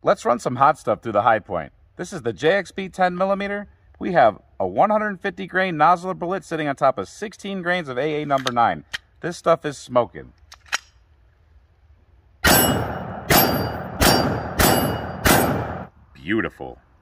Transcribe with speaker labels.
Speaker 1: Let's run some hot stuff through the Hi-Point. This is the JXP 10mm. We have a 150 grain nozzler bullet sitting on top of 16 grains of AA number 9. This stuff is smoking. Beautiful.